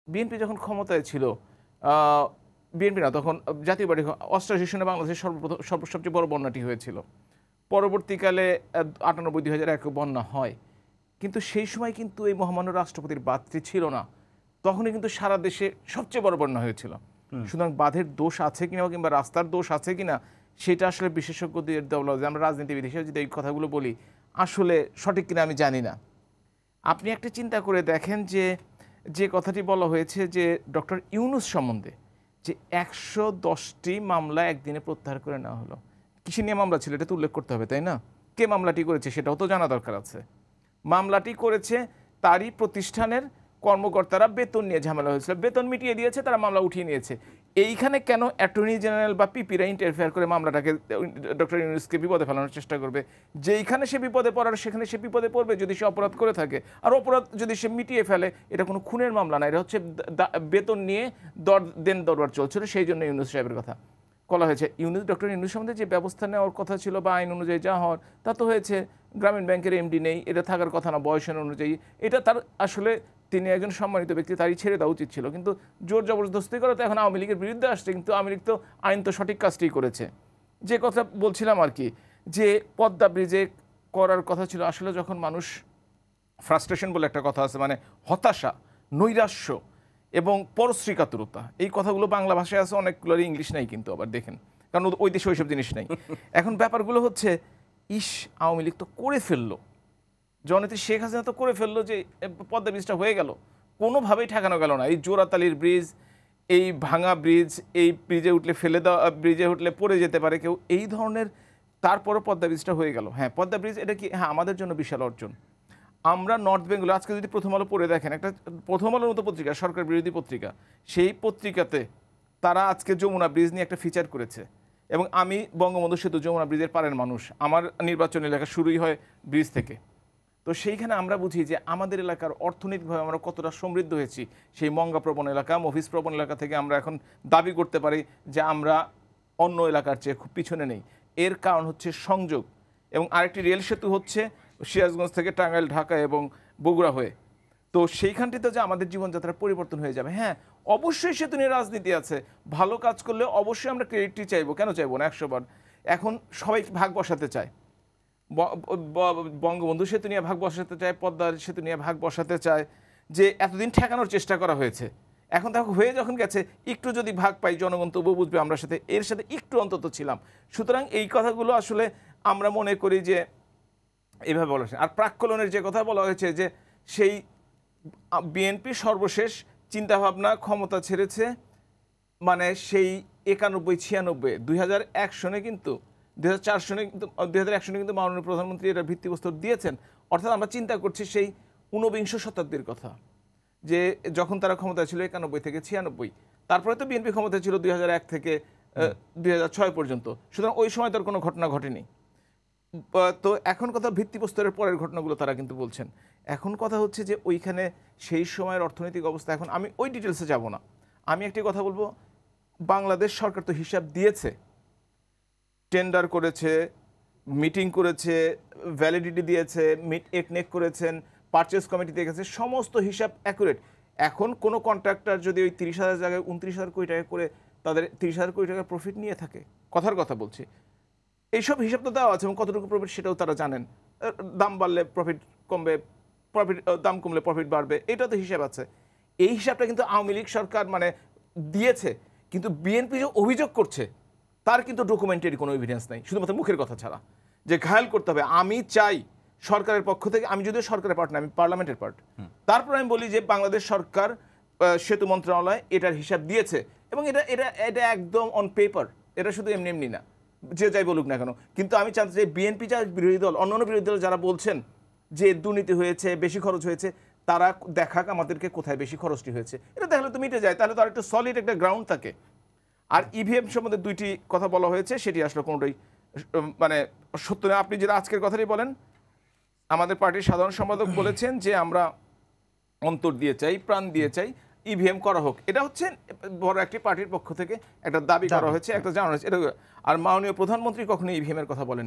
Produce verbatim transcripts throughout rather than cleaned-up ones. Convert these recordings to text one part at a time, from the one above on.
BNP যখন ক্ষমতায় ছিল, বিএনপি না তখন জাতীয় পার্টি, অষ্টাশি সনে বাংলাদেশের সর্বপ্রথম সর্ব সবচেয়ে বড় বন্যাটি হয়েছিল। পরবর্তীকালে আটানব্বই দুই হাজার এক বন্যা হয়, কিন্তু সেই সময় কিন্তু এই মহামান্য রাষ্ট্রপতির বাঁধটি ছিল না, তখনই কিন্তু সারা দেশে সবচেয়ে বড় বন্যা হয়েছিল। সুতরাং বাঁধের দোষ আছে কিনা কিংবা রাস্তার দোষ আছে কিনা সেটা আসলে বিশেষজ্ঞদের দৌলত, আমরা রাজনীতিবিদ হিসেবে যদি এই কথাগুলো বলি আসলে সঠিক কিনা আমি জানি না। আপনি একটা চিন্তা করে দেখেন যে যে কথাটি বলা হয়েছে যে ডক্টর ইউনূস সম্বন্ধে যে একশো দশটি মামলা একদিনে প্রত্যাহার করে নেওয়া হলো, কিসে নিয়ে মামলা ছিল এটা তো উল্লেখ করতে হবে, তাই না? কে মামলাটি করেছে সেটাও তো জানা দরকার আছে। মামলাটি করেছে তারই প্রতিষ্ঠানের কর্মকর্তারা, বেতন নিয়ে ঝামেলা হয়েছিল, বেতন মিটিয়ে দিয়েছে, তারা মামলা উঠিয়ে নিয়েছে। এইখানে কেন অ্যাটর্নি জেনারেল বা পিপিরা ইন্টারফেয়ার করে মামলাটাকে ডক্টর ইউনূসকে বিপদে ফেলানোর চেষ্টা করবে? যেইখানে সে বিপদে পড়ার সেখানে সে বিপদে পড়বে যদি সে অপরাধ করে থাকে, আর অপরাধ যদি সে মিটিয়ে ফেলে। এটা কোনো খুনের মামলা না, এটা হচ্ছে বেতন নিয়ে দর দেন দরবার চলছিল, সেই জন্য ইউনূস সাহেবের কথা বলা হয়েছে। ইউনূস ডক্টর ইউনূস সম্বন্ধে যে ব্যবস্থা নেওয়ার কথা ছিল বা আইন অনুযায়ী যা হওয়ার তা তো হয়েছে। গ্রামীণ ব্যাংকের এমডি নেই, এটা থাকার কথা না বয়সের অনুযায়ী, এটা তার আসলে তিনি একজন সম্মানিত ব্যক্তি, তারই ছেড়ে দেওয়া উচিত ছিল। কিন্তু জোর জবরদস্তি করে তো এখন আওয়ামী লীগের বিরুদ্ধে আসছে, কিন্তু আওয়ামী লীগ তো আইন তো সঠিক কাজটি করেছে। যে কথা বলছিলাম আর কি, যে পদ্মা ব্রিজে করার কথা ছিল, আসলে যখন মানুষ ফ্রাস্ট্রেশন বলে একটা কথা আছে, মানে হতাশা, নৈরাশ্য এবং পরশ্রীকাতুরতা, এই কথাগুলো বাংলা ভাষায় আছে, অনেকগুলোর ইংলিশ নাই কিন্তু আবার দেখেন, কারণ ওই দেশে ওইসব জিনিস নেই। এখন ব্যাপারগুলো হচ্ছে ইস আওয়ামী লীগ তো করে ফেললো, জননেত্রী শেখ হাসিনা তো করে ফেললো যে পদ্মা ব্রিজটা হয়ে গেল, কোনোভাবেই ঠেকানো গেল না। এই জোড়াতালির ব্রিজ, এই ভাঙা ব্রিজ, এই ব্রিজে উঠলে ফেলে দেওয়া, ব্রিজে উঠলে পড়ে যেতে পারে কেউ, এই ধরনের, তারপরও পদ্মা ব্রিজটা হয়ে গেল। হ্যাঁ পদ্মা ব্রিজ এটা কি, হ্যাঁ আমাদের জন্য বিশাল অর্জন। আমরা নর্থ বেঙ্গলে আজকে যদি প্রথম আলো পড়ে দেখেন, একটা প্রথম আলোর মতো পত্রিকা, সরকার বিরোধী পত্রিকা, সেই পত্রিকাতে তারা আজকে যমুনা ব্রিজ নিয়ে একটা ফিচার করেছে। এবং আমি বঙ্গবন্ধু সেতু যমুনা ব্রিজের পারের মানুষ, আমার নির্বাচনী এলাকা শুরুই হয় ব্রিজ থেকে। তো সেইখানে আমরা বুঝি যে আমাদের এলাকার অর্থনৈতিকভাবে আমরা কতটা সমৃদ্ধ হয়েছি। সেই মঙ্গাপ্রবণ এলাকা, মফিজ প্রবণ এলাকা থেকে আমরা এখন দাবি করতে পারি যে আমরা অন্য এলাকার চেয়ে খুব পিছনে নেই। এর কারণ হচ্ছে সংযোগ, এবং আরেকটি রেল সেতু হচ্ছে সিরাজগঞ্জ থেকে টাঙ্গাইল, ঢাকা এবং বগুড়া হয়ে। তো সেইখানটিতে যে আমাদের জীবনযাত্রার পরিবর্তন হয়ে যাবে। হ্যাঁ অবশ্যই সেতু নিয়ে রাজনীতি আছে, ভালো কাজ করলে অবশ্যই আমরা ক্রেডিটটি চাইবো, কেন চাইবো না একশো বার। এখন সবাই ভাগ বসাতে চায়, বঙ্গবন্ধু সেতু নিয়ে ভাগ বসাতে চায়, পদ্মার সেতু নিয়ে ভাগ বসাতে চায়, যে এতদিন ঠেকানোর চেষ্টা করা হয়েছে, এখন দেখো হয়ে যখন গেছে একটু যদি ভাগ পাই জনগণ তবু বুঝবে আমরা সাথে এর সাথে একটু অন্তত ছিলাম। সুতরাং এই কথাগুলো আসলে আমরা মনে করি যে এইভাবে বলা হয়েছে। আর প্রাক্কলনের যে কথা বলা হয়েছে যে সেই বিএনপি সর্বশেষ চিন্তাভাবনা ক্ষমতা ছেড়েছে, মানে সেই একানব্বই ছিয়ানব্বই দুই হাজার এক সনে কিন্তু দুই হাজার চার সনে কিন্তু দুই হাজার এক সনে কিন্তু মাননীয় প্রধানমন্ত্রী এটার ভিত্তিপ্রস্তর দিয়েছেন। অর্থাৎ আমরা চিন্তা করছি সেই ঊনবিংশ শতাব্দীর কথা, যে যখন তারা ক্ষমতা ছিল একানব্বই থেকে ছিয়ানব্বই, তারপরে তো বিএনপি ক্ষমতা ছিল দুই হাজার এক থেকে দুই হাজার ছয় পর্যন্ত। সুতরাং ওই সময় তার কোনো ঘটনা ঘটেনি। তো এখন কথা ভিত্তিপ্রস্তরের পরের ঘটনাগুলো তারা কিন্তু বলছেন। এখন কথা হচ্ছে যে ওইখানে সেই সময়ের অর্থনৈতিক অবস্থা, এখন আমি ওই ডিটেলসে যাব না। আমি একটি কথা বলবো, বাংলাদেশ সরকার তো হিসাব দিয়েছে, টেন্ডার করেছে, মিটিং করেছে, ভ্যালিডিটি দিয়েছে, মিট একনেক করেছেন, পারচেস কমিটি দেখেছে, সমস্ত হিসাব অ্যাকুরেট। এখন কোনো কন্ট্রাক্টর যদি ওই তিরিশ হাজার জায়গায় উনত্রিশ হাজার কোটি টাকা করে তাদের তিরিশ হাজার কোটি টাকা প্রফিট নিয়ে থাকে, কথার কথা বলছি, এইসব হিসাব তো দেওয়া আছে এবং কতটুকু প্রফিট সেটাও তারা জানেন। দাম বাড়লে প্রফিট কমবে, প্রফিট দাম কমলে প্রফিট বাড়বে, এটা তো হিসাব আছে। এই হিসাবটা কিন্তু আওয়ামী লীগ সরকার মানে দিয়েছে, কিন্তু বিএনপি যে অভিযোগ করছে তার কিন্তু ডকুমেন্টারি কোনো এভিডেন্স নাই, শুধুমাত্র মুখের কথা ছাড়া। যে ঘায়াল করতে হবে, আমি চাই সরকারের পক্ষ থেকে, আমি যদিও সরকারের পার্ট না, আমি পার্লামেন্টের পার্ট, তারপর আমি বলি যে বাংলাদেশ সরকার সেতু মন্ত্রণালয় এটার হিসাব দিয়েছে এবং এটা এটা এটা একদম অন পেপার, এটা শুধু এমনি এমনি না, যে যাই বলুক না কেন। কিন্তু আমি চাচ্ছি যে বিএনপি যা বিরোধী দল, অন্যান্য বিরোধী দল যারা বলছেন যে দুর্নীতি হয়েছে, বেশি খরচ হয়েছে, তারা দেখাক আমাদেরকে কোথায় বেশি খরচটি হয়েছে। এটা দেখলে তো মিটে যায়, তাহলে তো আর একটা সলিড একটা গ্রাউন্ড থাকে। আর ইভিএম সম্বন্ধে দুইটি কথা বলা হয়েছে, সেটি আসলে কোনোটাই মানে সত্য না। আপনি যেটা আজকের কথাটাই বলেন, আমাদের পার্টির সাধারণ সম্পাদক বলেছেন যে আমরা অন্তর দিয়ে চাই, প্রাণ দিয়ে চাই ইভিএম করা হোক। এটা হচ্ছে বড় একটি পার্টির পক্ষ থেকে একটা দাবি করা হয়েছে, একটা জানানো হয়েছে। এটা আর মাননীয় প্রধানমন্ত্রী কখনো ইভিএম এর কথা বলেননি।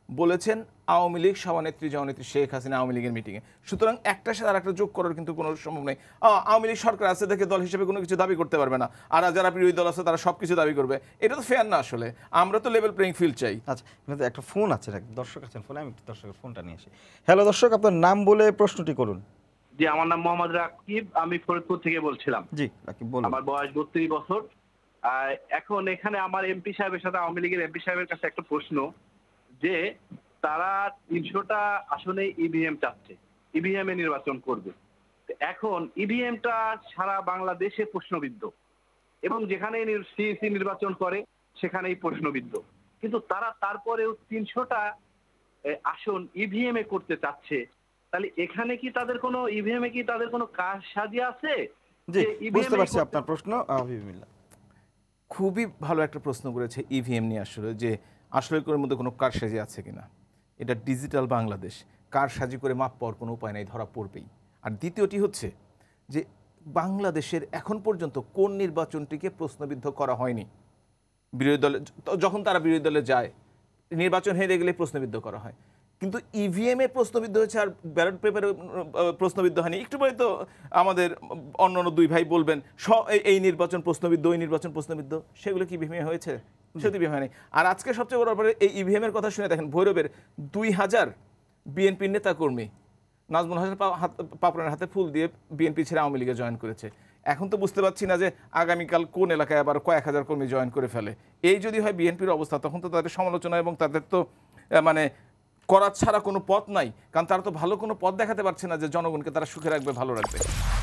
বলেছেন আওয়ামী লীগ সভানেত্রী জননেত্রী শেখ হাসিনা আওয়ামী লীগের মিটিংয়ে। সুতরাং একটার সাথে আর একটা যোগ করার কিন্তু কোনো সম্ভব নেই। আওয়ামী লীগ সরকার আছে দেখে দল হিসেবে কোনো কিছু দাবি করতে পারবে না, আর যারা বিরোধী দল আছে তারা সব কিছু দাবি করবে। এটা তো ফেয়ার না। আসলে আমরা তো লেভেল প্লেইং ফিল্ড চাই। আচ্ছা, কিন্তু একটা ফোন আছে, দর্শক আছেন ফোনে, আমি দর্শকের ফোনটা নিয়ে আসি। হ্যালো দর্শক, আপনার নাম বলে প্রশ্নটি করুন। জি, আমার নাম মোহাম্মদ রাকিব, আমি ফরিদপুর থেকে বলছিলাম। জি রাকিব বলুন। আমার বয়স বত্রিশ বছর। এখন এখানে আমার এমপি সাহেবের সাথে আওয়ামী লীগের এমপি সাহেবের কাছে একটা প্রশ্ন, যে তারা তিনশোটা আসনে ইভিএম চাচ্ছে, ইভিএম এ নির্বাচন করবে। এখন ইভিএমটা সারা বাংলাদেশে প্রশ্নবিদ্ধ, এবং যেখানে সিইসি নির্বাচন করে সেখানেই প্রশ্নবিদ্ধ, কিন্তু তারা তারপরেও তিনশোটা আসন ইভিএম এ করতে চাচ্ছে। তাহলে এখানে কি তাদের কোনো ইভিএম এ কি তাদের কোনো কাজ সাজিয়ে আছে? জি, বুঝতে পারছি আপনার প্রশ্ন। হাবিবে মিল্লাত খুবই ভালো একটা প্রশ্ন করেছে ইভিএম নিয়ে। আসলে যে আসলে করে মধ্যে কোনো কারসাজি আছে কিনা, এটা ডিজিটাল বাংলাদেশ, কারসাজি করে মাপ পাওয়ার কোনো উপায় নাই, ধরা পড়বেই। আর দ্বিতীয়টি হচ্ছে যে বাংলাদেশের এখন পর্যন্ত কোন নির্বাচনটিকে প্রশ্নবিদ্ধ করা হয়নি। বিরোধী দলে যখন তারা বিরোধী দলে যায়, নির্বাচন হেরে গেলে প্রশ্নবিদ্ধ করা হয়, কিন্তু ইভিএম এ প্রশ্নবিদ্ধ হয়েছে, আর ব্যালট পেপারে প্রশ্নবিদ্ধ হয়নি। একটু পরে তো আমাদের অন্য অন্য দুই ভাই বলবেন এই নির্বাচন প্রশ্নবিদ্ধ, ওই নির্বাচন প্রশ্নবিদ্ধ। সেগুলো কি ইভিএম হয়েছে? সত্যি ইভিএম হয়নি। আর আজকে সবচেয়ে বড় ব্যাপারে এই ইভিএম এর কথা শুনে দেখেন, ভৈরবের দুই হাজার বিএনপির নেতাকর্মী নাজমুল হাসান পাপড়ানের হাতে ফুল দিয়ে বিএনপি ছেড়ে আওয়ামী লীগে জয়েন করেছে। এখন তো বুঝতে পারছি না যে আগামীকাল কোন এলাকায় আবার কয়েক হাজার কর্মী জয়েন করে ফেলে। এই যদি হয় বিএনপির অবস্থা, তখন তো তাদের সমালোচনা এবং তাদের তো মানে করার ছাড়া কোনো পথ নাই, কারণ তারা তো ভালো কোনো পথ দেখাতে পারছে না যে জনগণকে তারা সুখে রাখবে, ভালো রাখবে।